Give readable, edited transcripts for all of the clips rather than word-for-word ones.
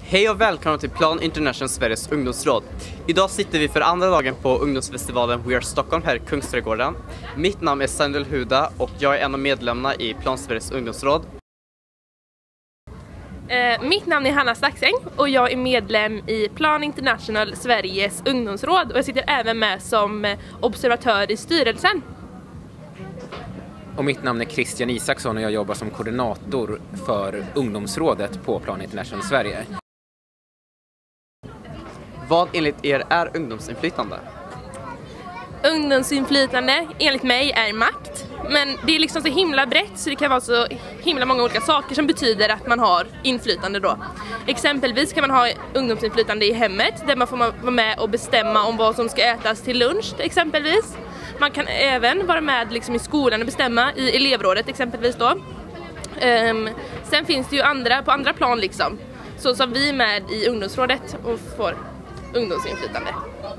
Hej och välkomna till Plan International Sveriges ungdomsråd. Idag sitter vi för andra dagen på ungdomsfestivalen We Are Stockholm här i Kungsträdgården. Mitt namn är Sandel Huda och jag är en av medlemmarna i Plan Sveriges ungdomsråd. Mitt namn är Hanna Staxeng och jag är medlem i Plan International Sveriges ungdomsråd och jag sitter även med som observatör i styrelsen. Och mitt namn är Christian Isaksson och jag jobbar som koordinator för ungdomsrådet på Plan International Sverige. Vad enligt er är ungdomsinflytande? Ungdomsinflytande enligt mig är makt, men det är liksom så himla brett så det kan vara så himla många olika saker som betyder att man har inflytande då. Exempelvis kan man ha ungdomsinflytande i hemmet där man får vara med och bestämma om vad som ska ätas till lunch exempelvis. Man kan även vara med liksom i skolan och bestämma i elevrådet exempelvis då. Sen finns det ju på andra plan liksom. Så som vi är med i ungdomsrådet och får ungdomsinflytande.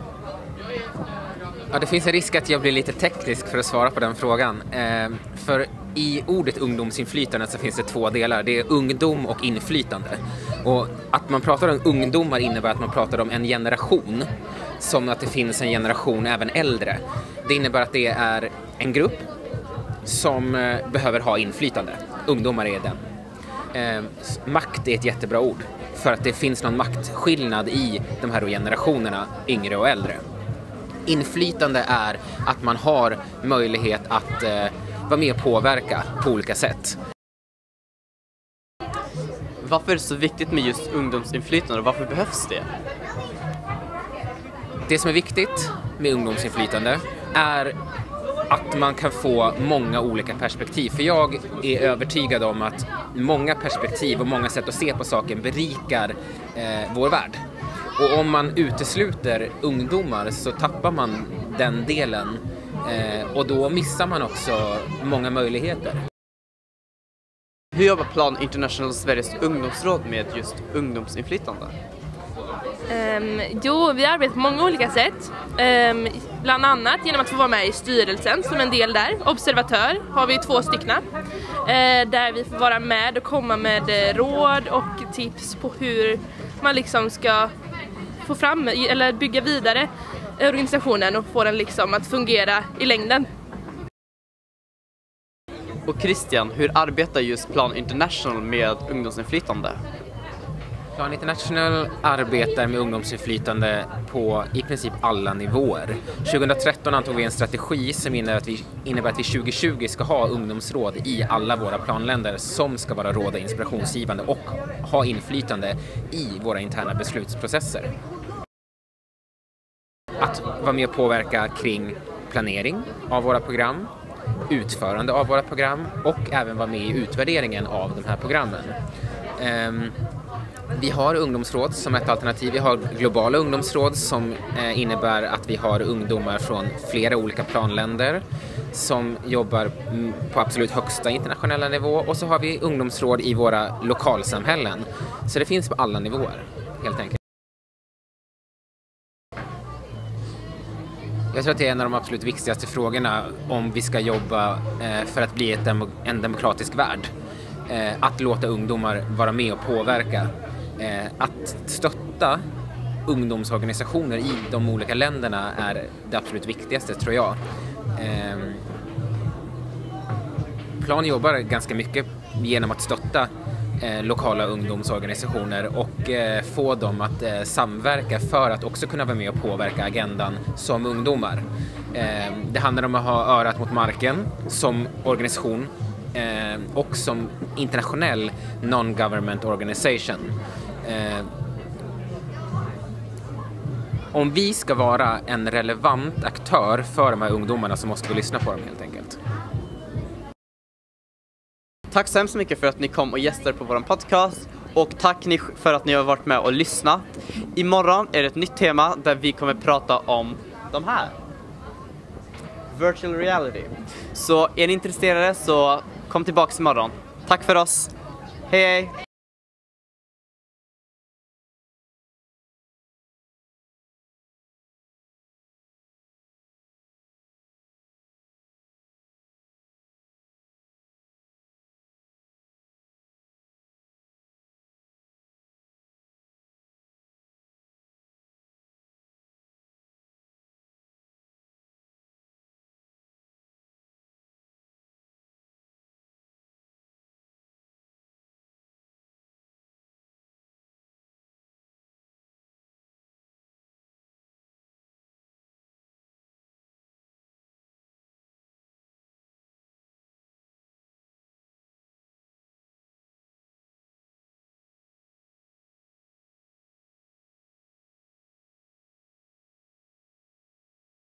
Ja, det finns en risk att jag blir lite teknisk för att svara på den frågan. För i ordet ungdomsinflytande så finns det två delar. Det är ungdom och inflytande. Och att man pratar om ungdomar innebär att man pratar om en generation. Som att det finns en generation även äldre. Det innebär att det är en grupp som behöver ha inflytande. Ungdomar är den. Makt är ett jättebra ord. För att det finns någon maktskillnad i de här generationerna, yngre och äldre. Inflytande är att man har möjlighet att vara med och påverka på olika sätt. Varför är det så viktigt med just ungdomsinflytande och varför behövs det? Det som är viktigt med ungdomsinflytande är att man kan få många olika perspektiv. För jag är övertygad om att många perspektiv och många sätt att se på saken berikar vår värld. Och om man utesluter ungdomar så tappar man den delen och då missar man också många möjligheter. Hur jobbar Plan International Sveriges ungdomsråd med just ungdomsinflytande? Vi arbetar på många olika sätt. Bland annat genom att få vara med i styrelsen som en del där. Observatör har vi 2 stycken. Där vi får vara med och komma med råd och tips på hur man liksom ska få fram eller bygga vidare organisationen och få den liksom att fungera i längden. Och Christian, hur arbetar just Plan International med ungdomsinflytande? Plan International arbetar med ungdomsinflytande på i princip alla nivåer. 2013 antog vi en strategi som innebär att vi 2020 ska ha ungdomsråd i alla våra planländer som ska vara råd och inspirationsgivande och ha inflytande i våra interna beslutsprocesser. Att vara med och påverka kring planering av våra program, utförande av våra program och även vara med i utvärderingen av de här programmen. Vi har ungdomsråd som ett alternativ. Vi har globala ungdomsråd som innebär att vi har ungdomar från flera olika planländer som jobbar på absolut högsta internationella nivå. Och så har vi ungdomsråd i våra lokalsamhällen. Så det finns på alla nivåer, helt enkelt. Jag tror att det är en av de absolut viktigaste frågorna om vi ska jobba för att bli en demokratisk värld. Att låta ungdomar vara med och påverka. Att stötta ungdomsorganisationer i de olika länderna är det absolut viktigaste, tror jag. Plan jobbar ganska mycket genom att stötta lokala ungdomsorganisationer och få dem att samverka för att också kunna vara med och påverka agendan som ungdomar. Det handlar om att ha örat mot marken som organisation och som internationell non-government organization. Om vi ska vara en relevant aktör för de här ungdomarna så måste vi lyssna på dem, helt enkelt. Tack så hemskt mycket för att ni kom och gästade på vår podcast och tack för att ni har varit med och lyssnat. Imorgon är det ett nytt tema där vi kommer prata om de här. Virtual reality. Så är ni intresserade så kom tillbaka imorgon. Tack för oss. Hej hej!